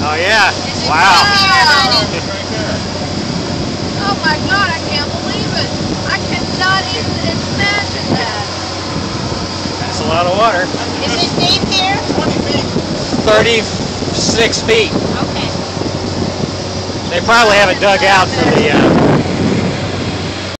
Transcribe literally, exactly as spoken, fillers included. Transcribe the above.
Oh yeah. It's Wow. Wow. Right there. Oh my God, I can't believe it. I cannot even imagine that. That's a lot of water. Is it deep here? twenty feet. thirty-six feet. Okay. They probably haven't dug out for the uh,